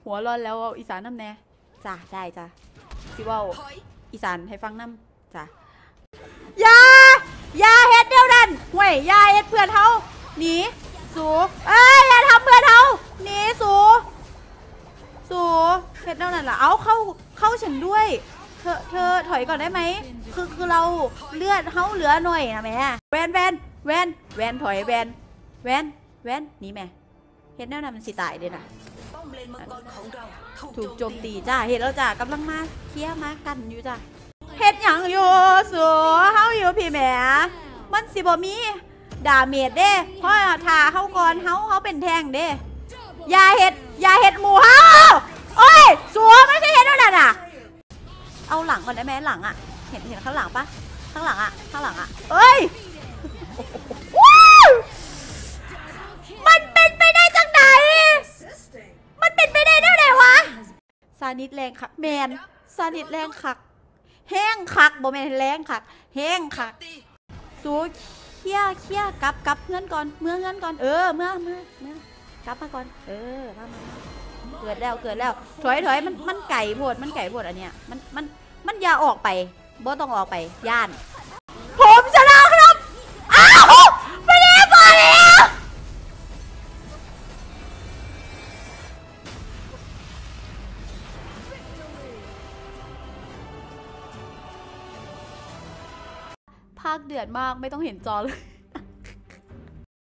หัวร้อนแล้วเอาอีสานน้ำแน่จ้ะได้จ้ะสิว่าอีสานให้ฟังน้ำจ้ะอย่าเฮ็ดเดียวดันห่วยอย่าเฮ็ดเพื่อนเฮาหนีสูอย่าทำเพื่อนเฮาหนีสูเฮ็ดเดียวนั่นล่ะเอาเข้าฉันด้วยเธอถอยก่อนได้ไหมคือเราเลือดเฮาเหลือหน่อยนะแม่แวนถอยแวนหนีแม่เฮ็ดแนวนั้นมันสิตายเด้น่ะถูกโจมตีจ้าเฮ็ดแล้วจ้ากำลังมาเคลียร์มากันอยู่จ้าเฮ็ดหยังอยู่สัวเฮาอยู่พี่แม่มันสิบ่มีดาเมจเด้เพราะถ้าเฮาก่อนเฮาเป็นแทงเด้อย่าเฮ็ดหมู่เฮาโอ้ยสัวไม่ใช่เฮ็ดแล้วน่ะเอาหลังก่อนได้ไหมหลังอ่ะเห็นข้างหลังปะข้างหลังอ่ะเอ้ยมันเป็นไปได้จังไหนมันเป็นไปได้แนวไหนวะซานิดแรงคักแมนซานิดแรงคักแห้งคักบ่แมนแรงคักแห้งคักสู้เคลียร์กลับเงื่อนก่อนเมื่อกลับมาก่อนมาเกิดแล้วถอยมันไก่โพดอันเนี้ยมันอย่าออกไปบ่ต้องออกไปย่านผมชนะครับอ้าวไม่ได้มาแล้วภาคเดือดมากไม่ต้องเห็นจอเลย